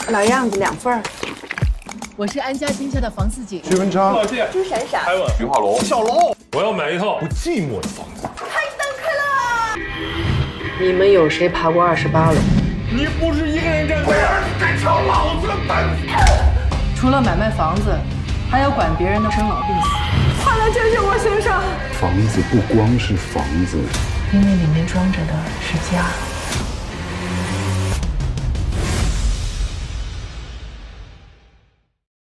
老样子2份。 我是安家天下的房四锦， 徐文昌、 朱闪闪、 艾文、 徐化龙、 小龙。 我要买一套不寂寞的房子。 开灯开了！ 你们有谁爬过28楼？ 你不是一个人站，为儿子敢抢老子的本！ 除了买卖房子，还要管别人的生老病死。 快来救救我先生！ 房子不光是房子， 因为里面装着的是家。